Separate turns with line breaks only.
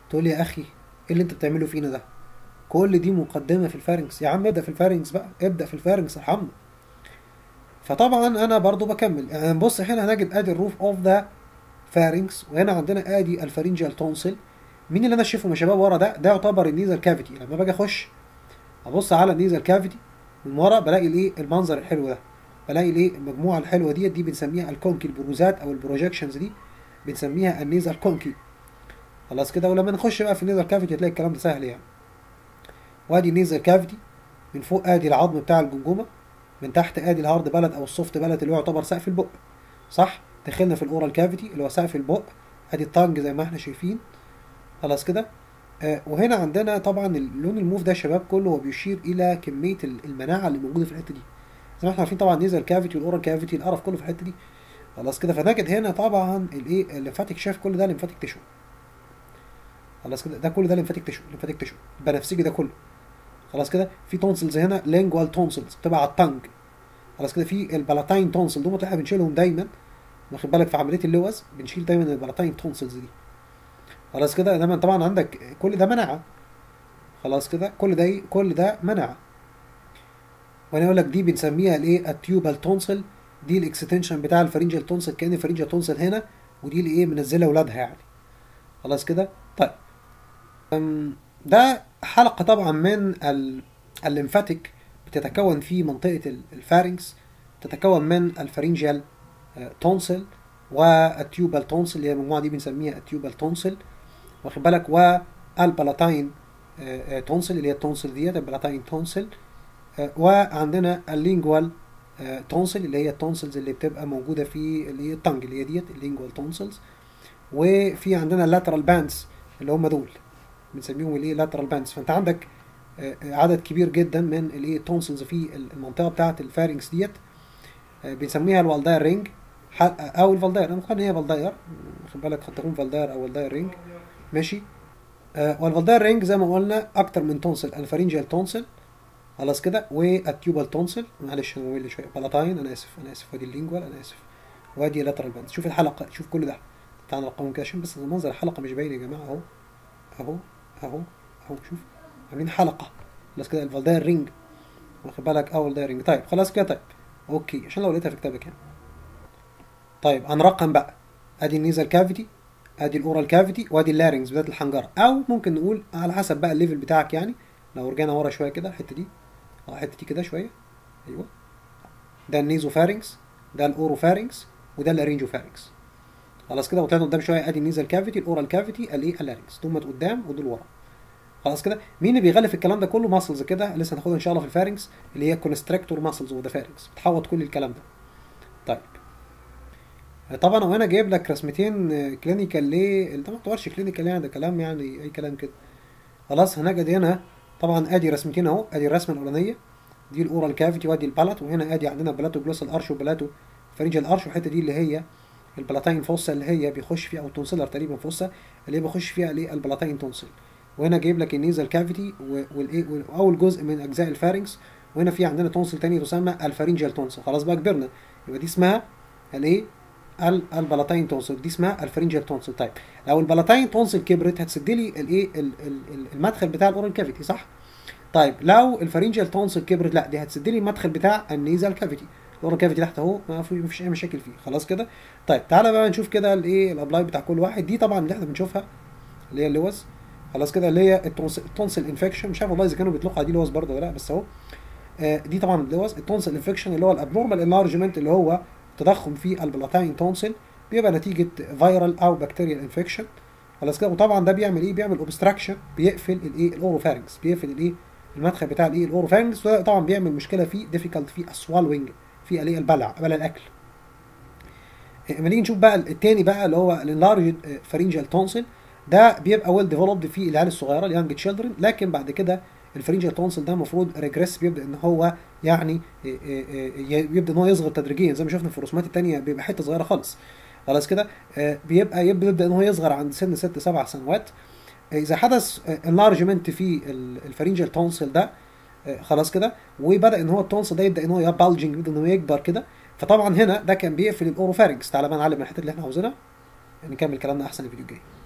تقول لي يا اخي ايه اللي انت بتعمله فينا ده؟ كل دي مقدمه في الفارنكس يا عم، ابدا في الفارنكس بقى، ابدا في الفارنكس ارحمنا. فطبعا انا برضو بكمل، يعني بص هنا هنجد ادي الروف اوف ذا فارنكس، وهنا عندنا ادي الفارنجيال تونسل. مين اللي انا شايفه يا شباب ورا ده؟ ده يعتبر النيزل كافيتي. لما باجي اخش ابص على النيزل كافيتي من ورا بلاقي الايه المنظر الحلو ده، بلاقي الايه المجموعه الحلوه دي بنسميها الكونكي، البروزات او البروجكشنز دي بنسميها النيزل كونكي. خلاص كده. ولما نخش بقى في النيزل كافيتي هتلاقي الكلام ده سهل يعني. وادي النيزل كافيتي، من فوق ادي العظم بتاع الجمجمه، من تحت ادي الهارد بلد او السوفت بلد اللي هو يعتبر سقف البق، صح؟ دخلنا في الاورال كافيتي اللي هو سقف البق، ادي التانج زي ما احنا شايفين. خلاص كده. وهنا عندنا طبعا اللون الموف ده يا شباب كله هو بيشير الى كميه المناعه اللي موجوده في الحته دي. زي ما احنا عارفين طبعا نيزل كافيتي والاورال كافيتي القرف كله في الحته دي. خلاص كده. فنجد هنا طبعا الايه الليمفاتيك، شايف كل ده ليمفاتيك تيشو. خلاص كده، ده كل ده ليمفاتيك تيشو، ليمفاتيك تيشو البنفسجي ده كله. خلاص كده. في تونسلز هنا لينجوال تونسلز بتبقى على التنج. خلاص كده. في البلاتاين تونسل دول احنا بنشيلهم دايما، واخد بالك، في عمليه اللوز بنشيل دايما البلاتاين تونسلز دي. خلاص كده. انما طبعا عندك كل ده مناعه. خلاص كده. كل ده ايه؟ كل ده مناعه. وانا اقول لك دي بنسميها الايه التيوبال تونسل، دي الاكستنشن بتاع الفرنجال تونسل، كان الفرنجال تونسل هنا، ودي اللي ايه منزله اولادها يعني. خلاص كده. طيب ده حلقه طبعا من الليمفاتيك، بتتكون في منطقه الفارنكس، تتكون من الفرنجال تونسل والتيوبال تونسل، اللي هي المجموعه دي بنسميها التيوبال تونسل، واخد بالك، والبلاتاين تونسل اللي هي التونسل ديت البلاتاين تونسل. وعندنا اللينجوال تونسل اللي هي التونسلز اللي بتبقى موجوده في اللي هي التنج اللي هي ديت اللينجوال تونسلز. وفي عندنا اللاترال باندز اللي هم دول بنسميهم الايه لاترال باندز. فانت عندك عدد كبير جدا من الايه تونسلز في المنطقه بتاعه الفارنكس ديت، بنسميها الفالداير رينج او الفالداير. انا مقارن هي فالداير، خد بالك، قد تكون فالداير او فالداير رينج، ماشي. والفالداير رينج زي ما قلنا اكتر من تونسل، الفارنجيال تونسل، خلاص كده، والتيوبال تونسل، معلش انا ممل شويه، بلاتاين، انا اسف انا اسف، وادي اللينجوال، انا اسف، وادي لاترال باند. شوف الحلقه، شوف كل ده، تعال نرقمهم كده عشان بس منظر الحلقه مش باين يا جماعه. اهو اهو اهو اهو، شوف عاملين حلقه. خلاص كده الفالداير رينج، واخد بالك، اول دايرنج. طيب خلاص كده. طيب اوكي، عشان لو لقيتها في كتابك يعني. طيب هنرقم بقى، ادي النيزل كافيتي، ادي الاورال كافيتي، وادي اللارنجز بدايه الحنجره، او ممكن نقول على حسب بقى الليفل بتاعك يعني. لو رجعنا ورا شويه كده الحته دي، الحته دي كده شويه، ايوه، ده النيزو فارنكس، ده الاورو فارنكس، وده الارينجو فارنكس. خلاص كده. وطلعنا قدام شويه، ادي النيزل كافيتي، الاورال كافيتي، الايه اللارنجز، دول قدام ودول ورا. خلاص كده. مين اللي بيغلف الكلام ده كله؟ ماسلز كده لسه هناخدها ان شاء الله في الفارنكس، اللي هي كونستراكتور ماسلز اوف ذا فارنكس، بتحوط كل الكلام ده. طيب طبعا وانا جايب لك رسمتين كلينيكال، ليه ده ما تعتبرش كلينيكال يعني، ده كلام يعني اي كلام كده. خلاص هنجد هنا طبعا ادي رسمتين اهو، ادي الرسمه الاولانيه دي الاورال كافيتي، وادي البالات، وهنا ادي عندنا بلاتو جلوسال ارش وبلاتو فرنجال ارش، والحته دي اللي هي البلاتاين فوسا اللي هي بيخش فيها، او تونسلر تقريبا فوسا اللي هي بيخش فيها الايه البلاتاين تونسل. وهنا جايب لك النيزل كافيتي والايه واول جزء من اجزاء الفارنكس. وهنا في عندنا تونسل تاني تسمى الفارنجال تونسل. خلاص بقى كبرنا، يبقى دي اسمها الايه البلاتاين تونسل، دي اسمها الفرنجال تونسل. طيب لو البلاتاين تونسل كبرت هتسد لي الايه المدخل بتاع الاورال كافيتي، صح؟ طيب لو الفرنجال تونسل كبرت، لا دي هتسد لي المدخل بتاع النيزال كافيتي، الاورال كافيتي تحت اهو، ما فيش اي مشاكل فيه. خلاص كده. طيب تعالى بقى نشوف كده الايه الابلاي بتاع كل واحد. دي طبعا اللي احنا بنشوفها اللي هي اللوز، خلاص كده، اللي هي التونسل انفكشن. مش عارف والله اذا كانوا بيطلقوا على دي لوز برضه ولا لا، بس اهو دي طبعا اللوز. التونسل انفكشن اللي هو الابنورمال انلارجمنت، اللي هو تضخم في البلاتاين تونسل، بيبقى نتيجه فيرال او بكتيريال انفكشن. خلاص كده. وطبعا ده بيعمل ايه؟ بيعمل اوبستراكشن، بيقفل الايه الاوروفارنكس، بيقفل الايه المدخل بتاع الايه الاوروفارنكس، وده طبعا بيعمل مشكله في ديفيكالت في السوالوينج، في الايه البلع، بلع الاكل. اما نيجي نشوف بقى التاني بقى اللي هو الانلارج فرنجال تونسل، ده بيبقى ويل ديفلوبد في العيال الصغيره اليانج تشيلدرن، لكن بعد كده الفرنجال تونسل ده المفروض ريجريس، بيبدا ان هو يعني يبدا ان هو يصغر تدريجيا، زي ما شفنا في الرسومات الثانيه بيبقى حته صغيره خالص. خلاص كده. يبدا ان هو يصغر عند سن 6 7 سنوات. اذا حدث انلارجمنت في الفرنجال تونسل ده، خلاص كده، وبدا ان هو التونسل ده يبدا ان هو بالجنج، يبدا ان هو يكبر كده، فطبعا هنا ده كان بيقفل الاوروفارنكس. تعالى بقى نعلم الحته اللي احنا عاوزينها، نكمل كلامنا احسن الفيديو الجاي.